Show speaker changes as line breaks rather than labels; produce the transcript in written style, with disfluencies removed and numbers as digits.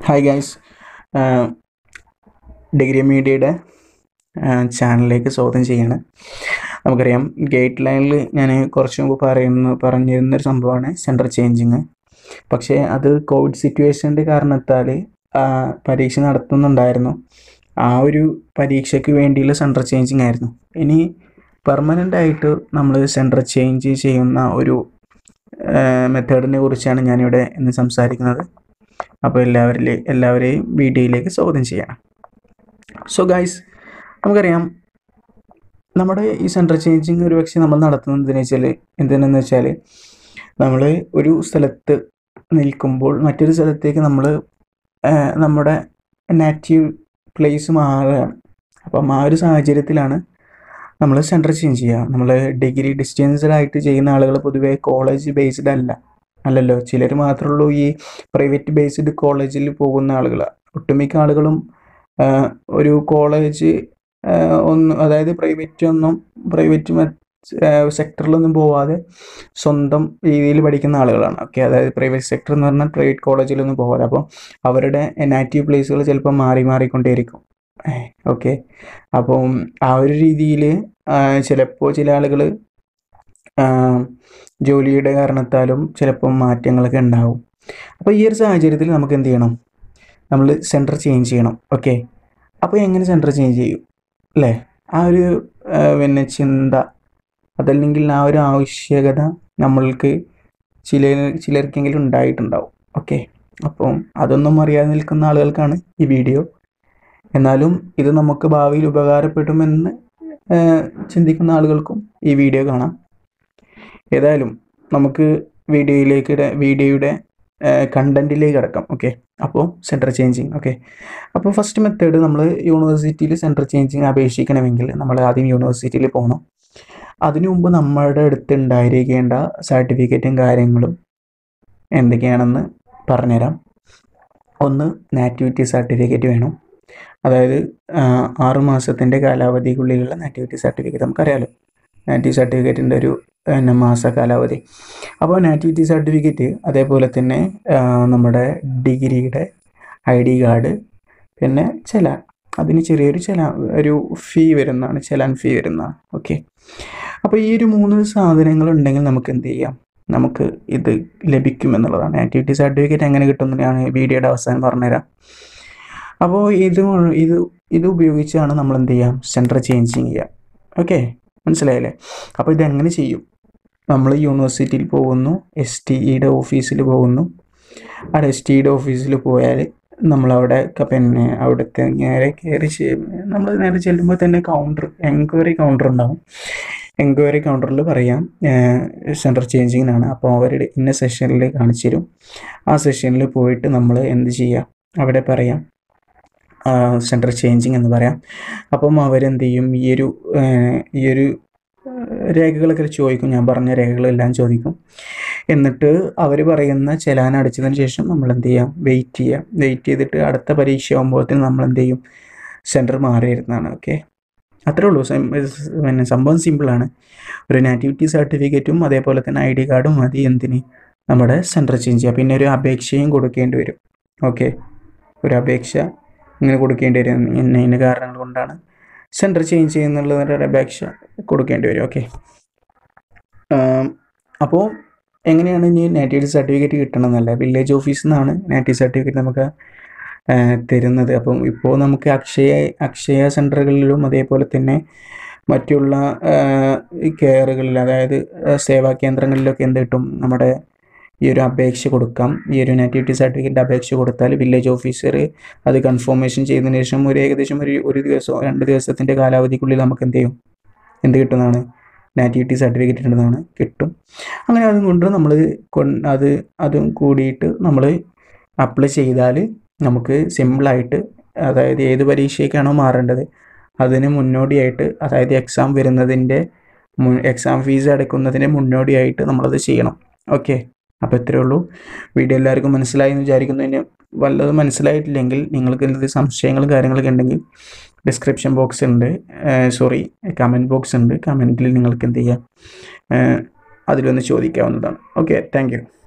Hi guys, degree മീഡിയയുടെ ചാനലിലേക്ക് സ്വാഗതം ചെയ്യാണ്. നമുക്കറിയാം, ഗേറ്റ് ലൈനിൽ ഞാൻ കുറച്ച് മുമ്പ് പറഞ്ഞിരുന്നൊരു സംഭവമാണ് സെൻറ്റർ ചേഞ്ചിങ്. പക്ഷേ അത് കോവിഡ് സിറ്റുവേഷൻ്റെ കാരണത്താൽ പരീക്ഷ നടത്തുന്നുണ്ടായിരുന്നു. ആ ഒരു പരീക്ഷയ്ക്ക് വേണ്ടിയുള്ള സെൻറ്റർ ചേഞ്ചിങ് ആയിരുന്നു. ഇനി പെർമനൻ്റ് ആയിട്ട് നമ്മൾ സെൻറ്റർ ചേഞ്ച് ചെയ്യുന്ന ഒരു മെത്തേഡിനെ കുറിച്ചാണ് ഞാനിവിടെ ഇന്ന് സംസാരിക്കുന്നത്. അപ്പോൾ എല്ലാവരെയും വീഡിയോയിലേക്ക് സ്വാഗതം ചെയ്യാം. സോ ഗൈസ്, നമുക്കറിയാം, നമ്മുടെ ഈ സെൻറ്റർ ചേഞ്ചിങ് ഒരു പക്ഷേ നമ്മൾ നടത്തുന്നത് എന്തിനെന്ന് വെച്ചാൽ നമ്മൾ ഒരു സ്ഥലത്ത് നിൽക്കുമ്പോൾ മറ്റൊരു സ്ഥലത്തേക്ക് നമ്മൾ നമ്മുടെ നാറ്റീവ് പ്ലേസ് മാറുകയാണ്. അപ്പം ആ ഒരു സാഹചര്യത്തിലാണ് നമ്മൾ സെൻറ്റർ ചേഞ്ച് ചെയ്യുക. നമ്മൾ ഡിഗ്രി ഡിസ്റ്റൻസ്ഡായിട്ട് ചെയ്യുന്ന ആളുകൾ പൊതുവേ കോളേജ് ബേസ്ഡ് അല്ലല്ലോ. ചിലർ മാത്രമേ ഉള്ളൂ ഈ പ്രൈവറ്റ് ബേസ്ഡ് കോളേജിൽ പോകുന്ന ആളുകൾ. ഒട്ടുമിക്ക ആളുകളും ഒരു കോളേജ് അതായത് പ്രൈവറ്റ് സെക്ടറിലൊന്നും പോവാതെ സ്വന്തം രീതിയിൽ പഠിക്കുന്ന ആളുകളാണ്. ഓക്കെ, അതായത് പ്രൈവറ്റ് സെക്ടർ എന്ന് പറഞ്ഞാൽ പ്രൈവറ്റ് കോളേജിലൊന്നും പോകാതെ. അപ്പോൾ അവരുടെ നാറ്റീവ് പ്ലേസുകൾ ചിലപ്പോൾ മാറിക്കൊണ്ടേയിരിക്കും. ഓക്കെ, അപ്പം ആ ഒരു രീതിയിൽ ചിലപ്പോൾ ചില ആളുകൾ ജോലിയുടെ കാരണത്താലും ചിലപ്പം മാറ്റങ്ങളൊക്കെ ഉണ്ടാവും. അപ്പോൾ ഈ ഒരു സാഹചര്യത്തിൽ നമുക്ക് എന്ത് ചെയ്യണം? നമ്മൾ സെൻറ്റർ ചേഞ്ച് ചെയ്യണം. ഓക്കെ, അപ്പോൾ എങ്ങനെ സെൻറ്റർ ചേഞ്ച് ചെയ്യും അല്ലേ? ആ ഒരു ചിന്ത അതല്ലെങ്കിൽ ആ ഒരു ആവശ്യകത നമ്മൾക്ക് ചിലർക്കെങ്കിലും ഉണ്ടായിട്ടുണ്ടാവും. ഓക്കെ, അപ്പം അതൊന്നും അറിയാതെ നിൽക്കുന്ന ആളുകൾക്കാണ് ഈ വീഡിയോ. എന്നാലും ഇത് നമുക്ക് ഭാവിയിൽ ഉപകാരപ്പെടുമെന്ന് ചിന്തിക്കുന്ന ആളുകൾക്കും ഈ വീഡിയോ കാണാം. ഏതായാലും നമുക്ക് വീഡിയോയുടെ കണ്ടൻറ്റിലേക്ക് കിടക്കാം. ഓക്കെ, അപ്പോൾ സെൻറ്റർ ചേഞ്ചിങ്. ഓക്കെ, അപ്പോൾ ഫസ്റ്റ് മെത്തേഡ്, നമ്മൾ യൂണിവേഴ്സിറ്റിയിൽ സെൻറ്റർ ചേഞ്ചിങ് അപേക്ഷിക്കണമെങ്കിൽ നമ്മൾ ആദ്യം യൂണിവേഴ്സിറ്റിയിൽ പോകണം. അതിനു മുമ്പ് നമ്മുടെ അടുത്ത് ഉണ്ടായിരിക്കേണ്ട സർട്ടിഫിക്കറ്റും കാര്യങ്ങളും എന്തൊക്കെയാണെന്ന് പറഞ്ഞുതരാം. ഒന്ന്, നാറ്റിവിറ്റി സർട്ടിഫിക്കറ്റ് വേണം. അതായത് 6 മാസത്തിൻ്റെ കാലാവധിക്കുള്ളിലുള്ള നാറ്റിവിറ്റി സർട്ടിഫിക്കറ്റ്. നമുക്കറിയാമല്ലോ നാറ്റീവ് സർട്ടിഫിക്കറ്റിൻ്റെ ഒരു മാസ കാലാവധി. അപ്പോൾ നാറ്റിവിറ്റി സർട്ടിഫിക്കറ്റ്, അതേപോലെ തന്നെ നമ്മുടെ ഡിഗ്രിയുടെ ID കാർഡ്, പിന്നെ ചെലാൻ. അതിന് ചെറിയൊരു ഒരു ഫീ വരുന്നതാണ്, ചെലാൻ ഫീ വരുന്നതാണ്. ഓക്കെ, അപ്പോൾ ഈ ഒരു 3 സാധനങ്ങൾ ഉണ്ടെങ്കിൽ നമുക്ക് എന്ത് ചെയ്യാം? നമുക്ക് ഇത് ലഭിക്കുമെന്നുള്ളതാണ്. നാറ്റിവിറ്റി സർട്ടിഫിക്കറ്റ് എങ്ങനെ കിട്ടുമെന്ന് ഞാൻ വീഡിയോയുടെ അവസാനം പറഞ്ഞുതരാം. അപ്പോൾ ഇത് ഉപയോഗിച്ചാണ് നമ്മൾ എന്ത് ചെയ്യാം? സെൻറ്റർ ചേഞ്ചിങ് ചെയ്യുക. ഓക്കെ, മനസ്സിലായില്ലേ? അപ്പോൾ ഇതെങ്ങനെ ചെയ്യും? നമ്മൾ യൂണിവേഴ്സിറ്റിയിൽ പോകുന്നു, STEയുടെ ഓഫീസിൽ പോകുന്നു. ആ STEയുടെ ഓഫീസിൽ പോയാൽ നമ്മളവിടെ പിന്നെ അവിടുത്തെ നമ്മൾ നേരെ ചെല്ലുമ്പോൾ തന്നെ എൻക്വയറി കൗണ്ടർ ഉണ്ടാവും. എൻക്വയറി കൗണ്ടറിൽ പറയാം സെൻറ്റർ ചേഞ്ചിങ്ങിനാണ്. അപ്പോൾ അവരുടെ ഇന്ന സെഷനിൽ കാണിച്ചു തരും. ആ സെഷനിൽ പോയിട്ട് നമ്മൾ എന്ത് ചെയ്യുക? അവിടെ പറയാം സെൻറ്റർ ചേഞ്ചിങ് എന്ന് പറയാം. അപ്പം അവരെന്ത് ചെയ്യും? ഈ ഒരു രേഖകളൊക്കെ ചോദിക്കും. ഞാൻ പറഞ്ഞ രേഖകളെല്ലാം ചോദിക്കും. എന്നിട്ട് അവർ പറയുന്ന ചെലാൻ അടച്ചതിന് ശേഷം നമ്മൾ എന്ത് ചെയ്യാം? വെയിറ്റ് ചെയ്തിട്ട് അടുത്ത പരീക്ഷ ആകുമ്പോഴത്തേന് നമ്മൾ എന്ത് ചെയ്യും? സെൻറ്റർ മാറി വരുന്നതാണ്. ഓക്കെ, അത്രേ ഉള്ളൂ. സംഭവം സിമ്പിളാണ്. ഒരു നാറ്റിവിറ്റി സർട്ടിഫിക്കറ്റും അതേപോലെ തന്നെ ID കാർഡും മതി എന്തിന്? നമ്മുടെ സെൻറ്റർ ചേഞ്ച് ചെയ്യുക. പിന്നെ ഒരു അപേക്ഷയും കൊടുക്കേണ്ടി വരും. ഓക്കെ, ഒരു അപേക്ഷ ഇങ്ങനെ കൊടുക്കേണ്ടി വരും. ഇന്ന കാരണങ്ങൾ കൊണ്ടാണ് സെൻറ്റർ ചേഞ്ച് ചെയ്യുന്നുള്ളതിൻ്റെ അപേക്ഷ കൊടുക്കേണ്ടി വരും. ഓക്കെ, അപ്പോൾ എങ്ങനെയാണ് ഇനി നാറ്റിവിറ്റി സർട്ടിഫിക്കറ്റ് കിട്ടണമെന്നല്ല, വില്ലേജ് ഓഫീസിൽ നിന്നാണ് നാറ്റിവിറ്റി സർട്ടിഫിക്കറ്റ് നമുക്ക് തരുന്നത്. അപ്പം ഇപ്പോൾ നമുക്ക് അക്ഷയ സെൻറ്ററുകളിലും അതേപോലെ തന്നെ മറ്റുള്ള കെയറുകളിൽ, അതായത് സേവാ കേന്ദ്രങ്ങളിലൊക്കെ എന്ത് കിട്ടും? നമ്മുടെ ഈ ഒരു അപേക്ഷ കൊടുക്കാം. ഈ ഒരു നാറ്റിവിറ്റി സർട്ടിഫിക്കറ്റ് അപേക്ഷ കൊടുത്താൽ വില്ലേജ് ഓഫീസർ അത് കൺഫർമേഷൻ ചെയ്തതിന് ശേഷം ഏകദേശം ഒരു ദിവസമോ 2 ദിവസത്തിൻ്റെ കാലാവധിക്കുള്ളിൽ നമുക്ക് എന്ത് കിട്ടുന്നതാണ്? നാറ്റിവിറ്റി സർട്ടിഫിക്കറ്റ് കിട്ടും. അങ്ങനെ അതുകൊണ്ട് നമ്മൾ അതും കൂടിയിട്ട് നമ്മൾ അപ്ലൈ ചെയ്താൽ നമുക്ക് സിമ്പിളായിട്ട്, അതായത് ഏത് പരീക്ഷയ്ക്കാണോ മാറേണ്ടത് അതിന് മുന്നോടിയായിട്ട്, അതായത് എക്സാം ഫീസ് അടയ്ക്കുന്നതിന് മുന്നോടിയായിട്ട് നമ്മളത് ചെയ്യണം. ഓക്കെ, അപ്പോൾ ഇത്രയേ ഉള്ളൂ. വീഡിയോ എല്ലാവർക്കും മനസ്സിലായി എന്ന് വിചാരിക്കുന്നു. ഇനി വല്ലതും മനസ്സിലായിട്ടില്ലെങ്കിൽ നിങ്ങൾക്ക് എന്തെങ്കിലും സംശയങ്ങളും കാര്യങ്ങളൊക്കെ ഉണ്ടെങ്കിൽ ഡിസ്ക്രിപ്ഷൻ ബോക്സ് ഉണ്ട്, കമൻറ്റ് ബോക്സ് ഉണ്ട്. കമൻറ്റിൽ നിങ്ങൾക്ക് എന്ത് ചെയ്യാം? അതിലൊന്ന് ചോദിക്കാവുന്നതാണ്. Okay, thank U.